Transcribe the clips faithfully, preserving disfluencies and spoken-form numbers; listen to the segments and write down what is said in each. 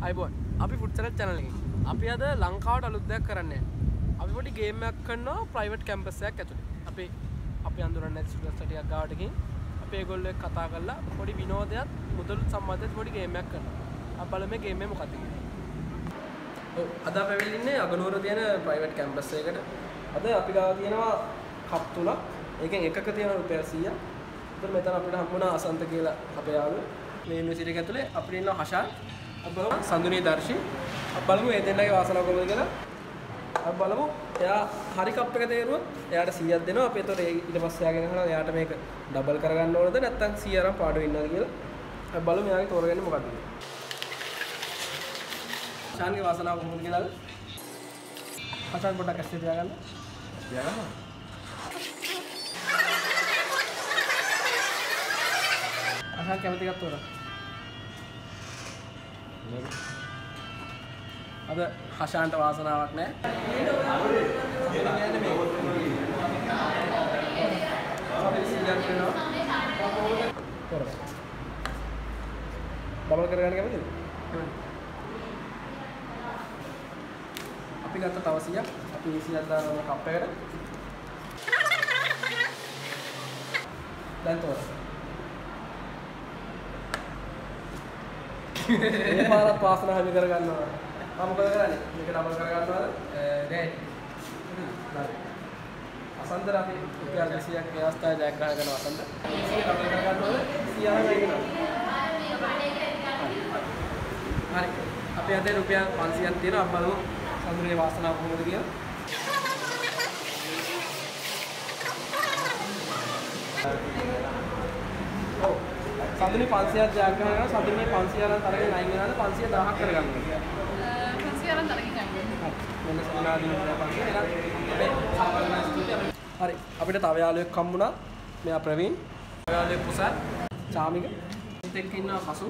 අයිබෝන් අපි ෆුට්සල් channel එකේ අපි අද ලංකාවට අලුත් දෙයක් කරන්නේ. අපි පොඩි ගේම් එකක් කරනවා ප්‍රයිවට් කැම්පස් එකක් ඇතුලේ. අපි අපි අඳුරන්නේ නැති ස්ටුඩන්ට්ස් ටිකක් ගාවට ගිහින් අපි ඒගොල්ලෝ එක්ක කතා කරලා පොඩි විනෝදයක් මුදල් සම්බන්ධ පොඩි ගේම් එකක් කරනවා. අපි බලමු මේ ගේම් එක මොකක්ද කියලා. ඔව් අද අපි වෙලා ඉන්නේ අගනුවර තියෙන ප්‍රයිවට් කැම්පස් එකකට. අද අපි ගාව තියෙනවා කප් තුනක්. ඒකෙන් එකක තියෙනවා රුපියල් සීයක්. ඒතර මෙතන අපිට හම්බුණා අසන්ත කියලා අපේ යාළුවෝ. මේ යුනිවර්සිටි එක ඇතුලේ අපිට ඉන්නවා හෂාන් බලමු සඳුනී දර්ශි අපි බලමු ඒ දෙන්නගේ වාසනාව කොහොමද කියලා අපි බලමු එයා හරි කප් එක තේරුවොත් එයාට සීයක් දෙනවා අපි ඒතකොට ඊට පස්සේ යාගෙන යනවා එයාට මේක ඩබල් කරගන්න ඕනද නැත්නම් සී අරන් පාඩු වෙන්නද කියලා අපි බලමු එයාගේ තෝරගන්නේ මොකක්ද කියලා ශාන්ගේ වාසනාව කොහොමද කියලා අචාන් පොඩ්ඩක් ඇස්සේ තියාගන්න තියාගන්න අහා කැමති එකක් තෝරා අද හෂාන්ට වාසනාවක් නැහැ. ඩබල් කරගන්න කැමතිද? අපි ගත්ත තව සීයක්. අපි සීයක් දානවා කප් එකට. දැන් තෝරන්න. මේ පාරත් වාසනාව හැම කරගන්නවා. මම මොකද කරන්නේ? මේක ඩබල් කරගන්නවද? නෑ. හරි. අසන්තර අපි රුපියල් දෙසීයක් මේ අවස්ථාවේ ජයග්‍රහණය කරන අසන්ත. සීය ඩබල් කරගන්නවද? සීය අරන් වෙනවා. හරි. අපි අද රුපියල් පන්සීයක් තියෙනවා. අපි බලමු සඳුනේ වාසනාව කොහොමද කියලා. ඔව්. සඳුනේ පන්සීයක් ජයග්‍රහණය කරනවා. සඳුනේ පන්සීය අරන් තරගෙන අයින් වෙනවාද? පන්සීය දහයක් කරගන්නවා. පන්සීය අරන් තරගෙන අයින් වෙනවා. මෙන්න සුණාදී පන්සීය. හරි. අපිට තව යාළුවෙක් හම්බුණා. මෙයා ප්‍රවීන්. යාළුවෙක් පුසල්. චාමික. ඉතින් එක්ක ඉන්නවා කසු.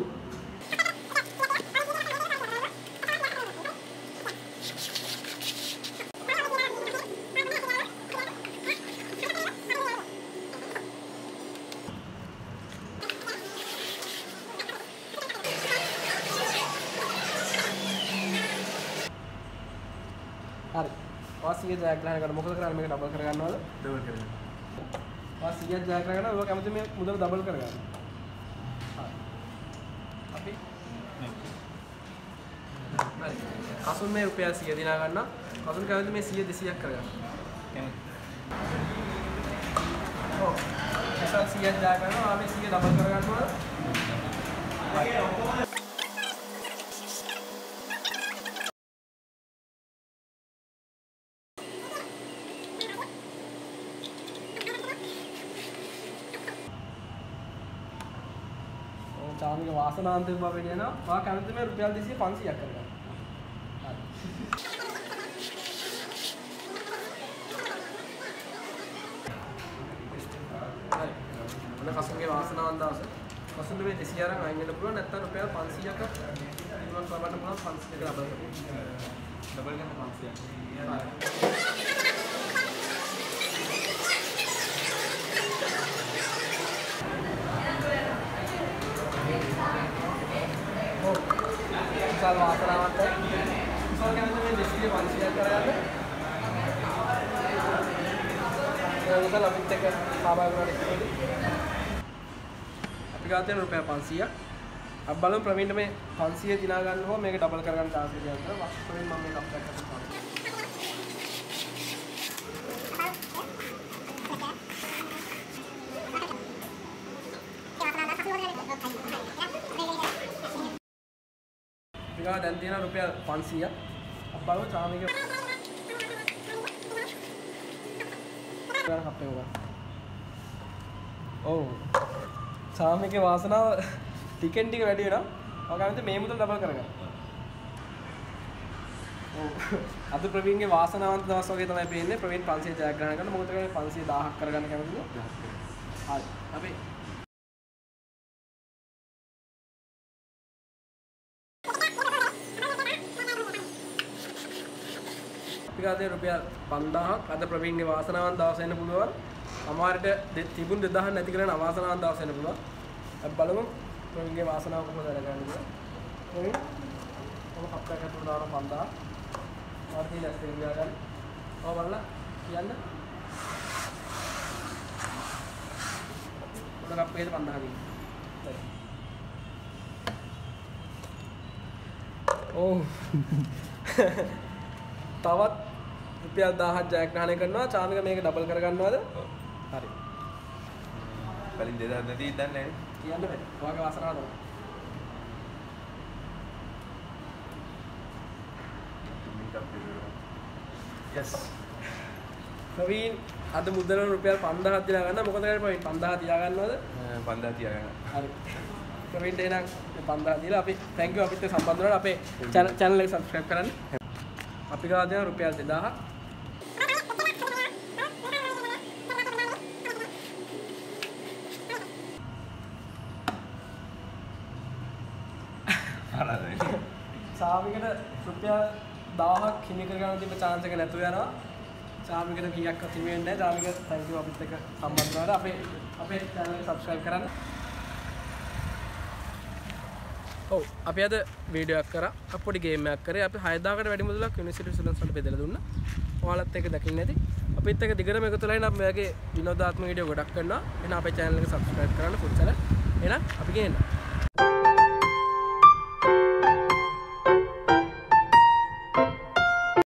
හරි. වාසිය ජයග්‍රහණය කරලා මොකද කරන්නේ මේක ඩබල් කරගන්නවද? ඩබල් කරගන්න. වාසිය ජයග්‍රහණය කරනවා ඔය කැමති මේ මුදල ඩබල් කරගන්න. හරි. අපි හරි. කසුන් මේ රුපියල් සීය දිනා ගන්න. කසුන් කැමති මේ සීය දෙසීයක් කරගන්න. කැමති. ඔව්. එසල් සීය ජයග්‍රහණය කරනවා මේ සීය ඩබල් කරගන්නවද? හරි. චාමික වාසනාන්තික බව වෙනවා. ඔයා කැමති මේ රුපියල් දෙසීය පන්සීයක් කරගන්න. හරි. හරි. මොන කසුන්ගේ වාසනාවන් දාස. කසුන් මේ දෙසීය අරන් අයින් වෙන්න පුළුවන් නැත්නම් රුපියල් පන්සීයක ඉන්වස්ට් කරන්න පුළුවන් පන්සීයක ඩබල් කරගන්න. ඩබල් ගන්න පන්සීයක්. හරි. විශාල වාසනාවක් තමයි. විශාල කැමති මේ දෙසීය පන්සීයක් කරගන්න. ඒ විතර අපිත් එක්ක සහභාගී වෙන්න අපි ගාතේ රුපියල් පන්සීයක්. අපි බලමු ප්‍රවීන්ට මේ පන්සීය දිනා ගන්නවා මේක ඩබල් කරගන්න chance එක තියෙනවා. ප්‍රවීන් මම මේක අප්ලයි කරලා ගා දැන් තියෙන රුපියල් පන්සීයක්. අපි බලමු චාමික ගන්න අපේ උගා. ඔව්. චාමිකේ වාසනාව ටිකෙන් ටික වැඩි වෙනවා. ඔයා කැමති මේ මුදල් ඩබල් කරගන්න. ඔව්. අද ප්‍රවීන්ගේ වාසනාවන්ත දවස් වගේ තමයි පේන්නේ. ප්‍රවීන් පන්සීය ජයග්‍රහණය කරන මොකද කරන්නේ පන්සීය දහයක් කරගන්න කැමතිද? හරි. අපි පිටාදේ රුපියල් පන්දාහක් අද ප්‍රවීන්ගේ වාසනාවන්ත දවස් වෙන්න පුළුවන්. අමාරට තිබුණ දෙදාහක් නැති කරන අවාසනාවන්ත දවස් වෙන්න පුළුවන්. අපි බලමු ප්‍රවීන්ගේ වාසනාව කොහොමද කරගන්නේ කියලා. ඔබ කප් එකක් අතුරු දාන පන්දා. ආර්ථික ඇස්තේ ගියා ගන්න. ඔබ බලලා කියන්න. ඔබ කප් එකේ පන්දා ගන්න. ඔව්. තවත් රුපියල් දහයක් ජයග්‍රහණය කරනවා. චාමික මේක ඩබල් කරගන්නවද? හරි. කලින් දෙදහස් නැති දන්නේ නැහැ. කියන්න බෑ. ඔයාගේ වාසනාව තමයි. yes. ප්‍රවීන් අද මුදල රුපියල් පන්දාහක් තියා ගන්න. මොකද කරන්නේ ප්‍රවීන් පන්දාහ තියා ගන්නවද? පන්දාහ තියා ගන්න. හරි. ප්‍රවීන්ට එහෙනම් පන්දාහ දීලා අපි thank you අපිත් සම්බන්ධ වුණාට අපේ channel එක subscribe කරන්න. අපි ගාව දෙන රුපියල් දෙදාහක්. සාමිකට රුපියල් දහයක් හිමි කරගන්න තිබ්බ chance එක නැතුව යනවා. සාමිකට කීයක්වත් හිමි වෙන්නේ නැහැ. සාමික thank you අපිත් එක්ක සම්බන්ධ වුණාට අපේ අපේ channel එක subscribe කරන්න. ඔව් අපි අද වීඩියෝ එකක් කරා. අපොඩි ගේම් එකක් කරේ. අපි හය දහයකට වැඩි මුදලක් යුනිවර්සිටි ස්ටුඩන්ට්ස් වලට බෙදලා දුන්නා. ඔයාලත් එක්ක දකින්න ඇති. අපිත් එක්ක දිගටම එකතු වෙලා ඉන්න අපි මේ වගේ විනෝදාත්මක වීඩියෝ ගොඩක් කරනවා. එහෙනම් අපේ channel එක subscribe කරන්න පුරුතල. එහෙනම් අපි ගේන්න.